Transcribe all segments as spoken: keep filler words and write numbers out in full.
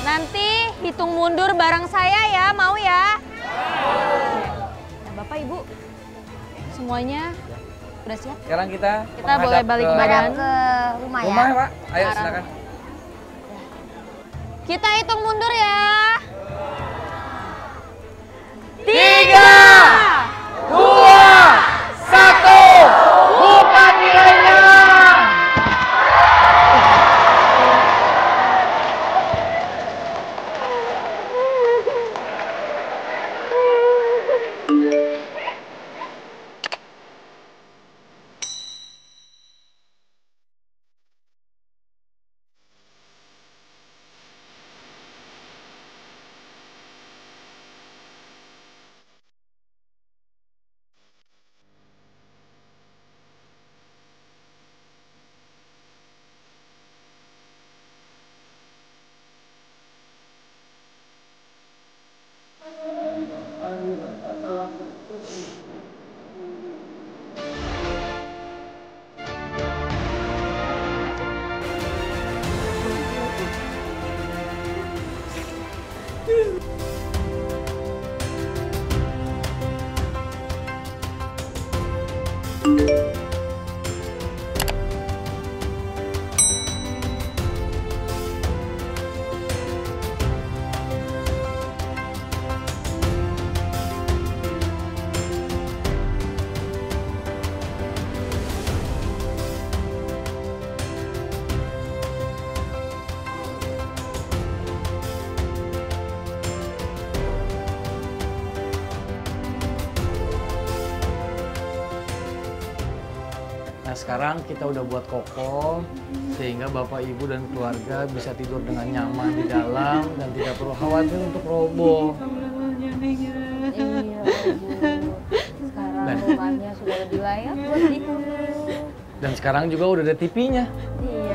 Nanti hitung mundur bareng saya ya, mau ya? Nah, Bapak Ibu, semuanya udah siap? Sekarang kita Kita boleh balik ke badan ke rumah ya. rumah ya, Pak. Ayo Arah. silakan. Kita hitung mundur ya. Tiga, dua, satu. Buka nilainya. Nah sekarang kita udah buat koko sehingga Bapak Ibu dan keluarga bisa tidur dengan nyaman di dalam dan tidak perlu khawatir untuk roboh. Iya, Bu. Sekarang Dan- rumahnya sudah lebih layak buat dihuni. Dan sekarang juga udah ada T V-nya. Iya.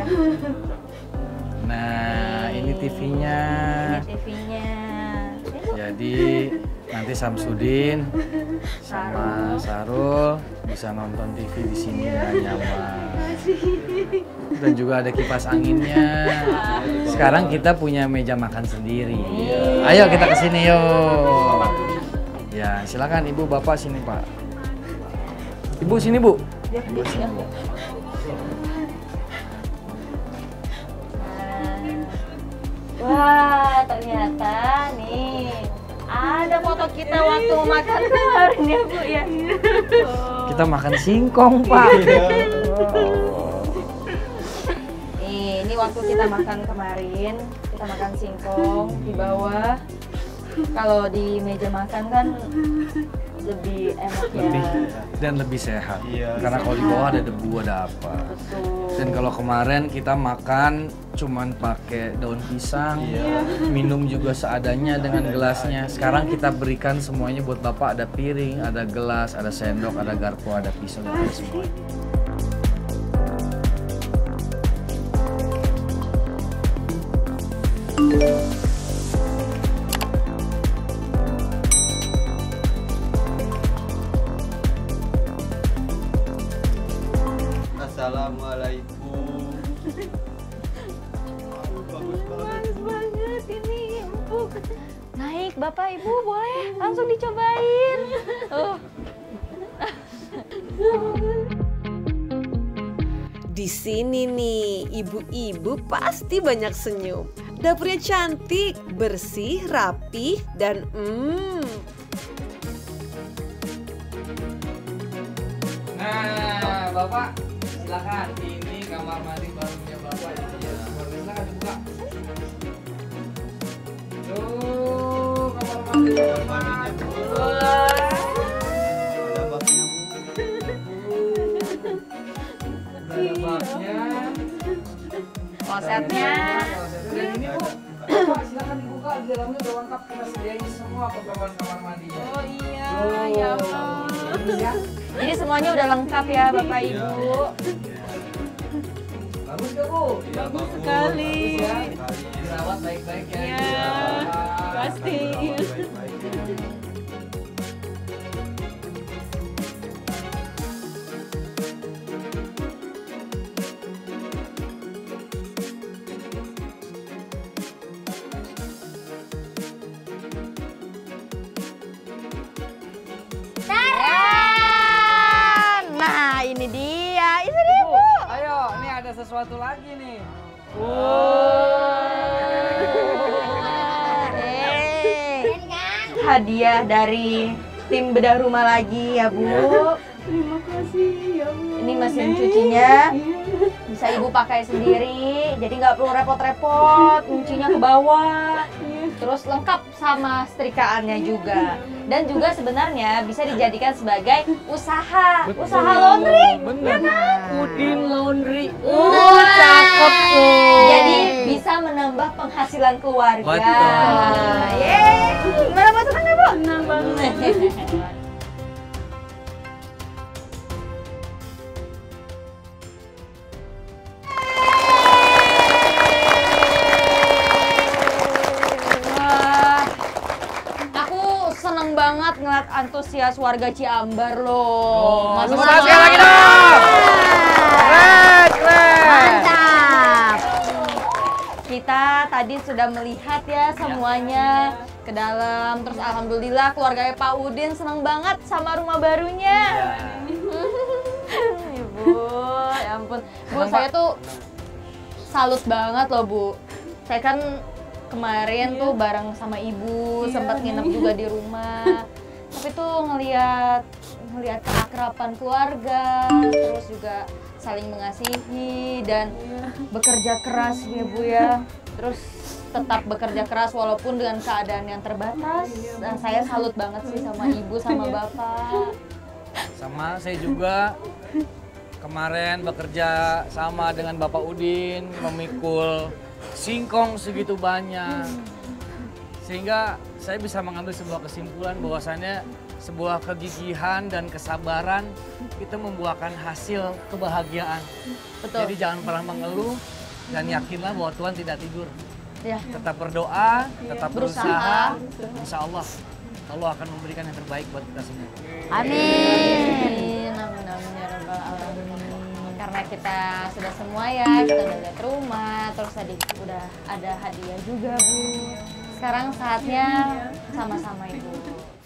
Nah ini T V-nya. Ini T V-nya. Jadi nanti Samsudin sama Sarul bisa nonton T V di sini dengan nyaman. Dan juga ada kipas anginnya. Sekarang kita punya meja makan sendiri. Ayo kita ke sini yuk. Ya, silakan Ibu, Bapak sini, Pak. Ibu sini, Bu. Ibu sini, Bu. Wah, ternyata nih ada foto kita waktu makan kemarin ya, Bu ya. Kita makan singkong, Pak. Nih, ini waktu kita makan kemarin, kita makan singkong di bawah. Kalau di meja makan kan lebih enak ya. Lebih dan lebih sehat. Iya. Karena kalau di bawah ada debu, ada apa. Betul. Dan kalau kemarin kita makan cuman pakai daun pisang, Iya. minum juga seadanya dengan gelasnya. Sekarang kita berikan semuanya buat Bapak, ada piring, ada gelas, ada sendok, ada garpu, ada pisau, ada semua. Assalamualaikum. Bagus banget. Bagus banget ini empuk. Naik Bapak Ibu boleh langsung dicobain. Oh. Di sini nih, ibu-ibu pasti banyak senyum. Dapurnya cantik, bersih, rapi, dan hmm. Nah, Bapak, silakan. Ini kamar mandi barunya Bapak ini ya. Silakan dibuka. Tuh, kamar mandi Bapak. Ada baknya, Bu. Udah ada baknya. Klosetnya. Dan ini Bu, Bapak silakan dibuka. Di dalamnya udah lengkap kita sediain semua keperluan kamar mandinya. Oh iya, Tuh, ya ampun. ini ya. Jadi semuanya udah lengkap ya Bapak Ibu. Bagus gak Bu? Iya, bagus. sekali. Bagus ya. Dirawat baik-baik ya. Iya, pasti. Baik-baik. sesuatu lagi nih. Eh, hadiah dari tim bedah rumah lagi ya Bu. Terima kasih ya Bu. Ini mesin cucinya bisa Ibu pakai sendiri, jadi nggak perlu repot-repot nyucinya ke bawah. Terus lengkap sama setrikaannya juga. Dan juga sebenarnya bisa dijadikan sebagai usaha, Betul. usaha laundry. Bener. Udin Laundry. Oh, cakep tuh. Jadi bisa menambah penghasilan keluarga. Betul. Yeay. Gimana Bu, senang nggak Bu? Senang banget. Wah, aku seneng banget ngeliat antusias warga Ciambar loh. Oh, Mas tepuk Mas. tangan sekali lagi dong. Keren, keren. Mantap. Kita tadi sudah melihat ya semuanya ke dalam. Terus alhamdulillah keluarganya Pak Udin seneng banget sama rumah barunya. Ibu, ya ampun. Bu, Senang, saya Pak. tuh salut banget loh Bu. Saya kan kemarin tuh bareng sama ibu, sempat nginep juga di rumah. Tapi tuh ngelihat ngelihat keakraban keluarga, terus juga saling mengasihi dan bekerja keras ya Bu ya. Terus tetap bekerja keras walaupun dengan keadaan yang terbatas. Nah, saya salut banget sih sama ibu sama bapak. Sama saya juga kemarin bekerja sama dengan Bapak Udin memikul singkong segitu banyak. Sehingga saya bisa mengambil sebuah kesimpulan bahwasannya sebuah kegigihan dan kesabaran itu membuahkan hasil kebahagiaan. Betul. Jadi jangan pernah mengeluh dan yakinlah bahwa Tuhan tidak tidur. Ya. Tetap berdoa, tetap Berusaha. berusaha. Insya Allah Allah akan memberikan yang terbaik buat kita semua. Amin. Amin, amin ya rabbal alamin. Karena kita sudah semua ya, kita udah lihat rumah, terus tadi udah ada hadiah juga Bu. Sekarang saatnya sama-sama Ibu.